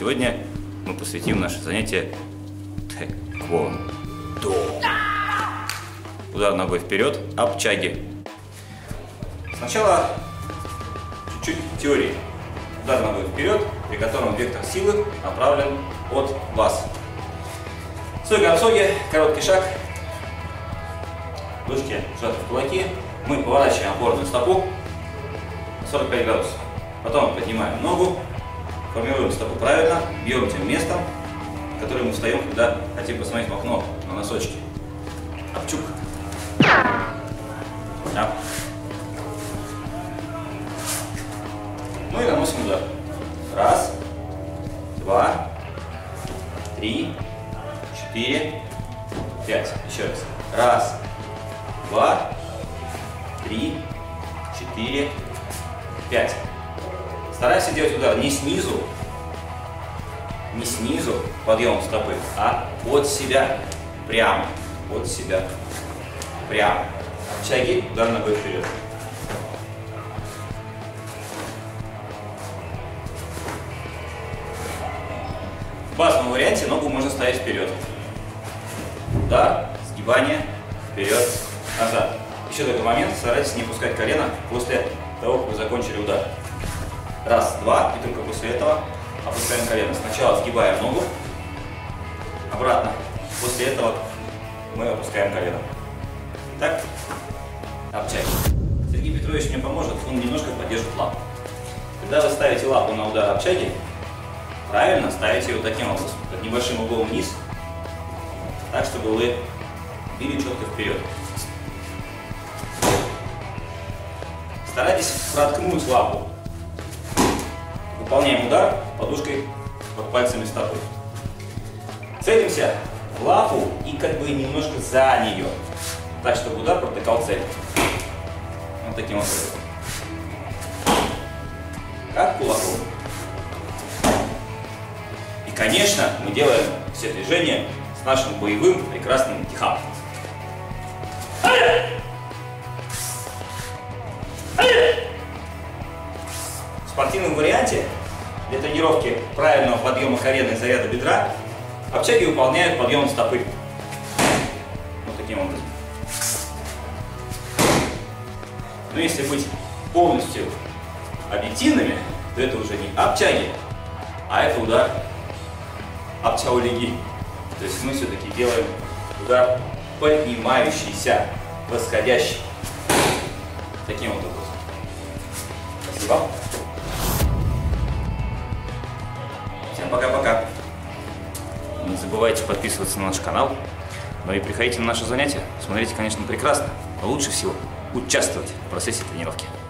сегодня мы посвятим наше занятие тэквондо. Удар ногой вперед, апчаги. Сначала чуть-чуть теории. Удар ногой вперед, при котором вектор силы направлен от вас. Стойка апсоги, короткий шаг, ладошки сжаты в кулаки. Мы поворачиваем опорную стопу на 45 градусов. Потом поднимаем ногу, формируем стопу правильно, бьем тем местом, в которое мы встаем, когда хотим посмотреть в окно на носочки. Апчук. Ап. Ну и наносим удар. Раз, два, три, 4, 5. Еще раз. Раз, два, 3, 4, 5. Старайся делать удар не снизу подъем стопы, а от себя, прямо, от себя, прямо. Шаги, удар ногой вперед. В базовом варианте ногу можно ставить вперед. Удар, сгибание, вперед, назад. Еще такой момент, старайтесь не пускать колено после того, как вы закончили удар. Раз, два, и только после этого опускаем колено. Сначала сгибаем ногу, обратно. После этого мы опускаем колено. Так, апчаги. Сергей Петрович мне поможет, он немножко поддержит лапу. Когда вы ставите лапу на удар апчаги, правильно ставите ее таким образом, под небольшим углом вниз, так, чтобы вы били четко вперед. Старайтесь проткнуть лапу. Выполняем удар подушкой под пальцами стопы. Целимся в лапу и как бы немножко за нее, так, чтобы удар протыкал цель. Вот таким образом. Как кулаком. И, конечно, мы делаем все движения с нашим боевым прекрасным тихапом. В спортивном варианте для тренировки правильного подъема колена и заряда бедра апчаги выполняют подъем стопы. Вот таким образом. Но если быть полностью объективными, то это уже не апчаги, а это удар апчаулиги. То есть мы все-таки делаем удар поднимающийся, восходящий. Таким вот образом. Спасибо. Всем пока-пока. Не забывайте подписываться на наш канал. Ну и приходите на наши занятия. Смотрите, конечно, прекрасно. Но лучше всего участвовать в процессе тренировки.